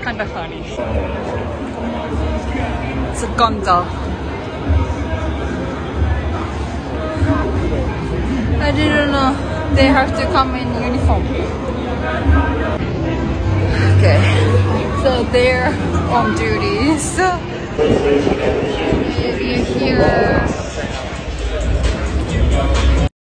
kind of funny. It's a gonzo. I didn't know they have to come in uniform. Okay, so they're on duty. So you hear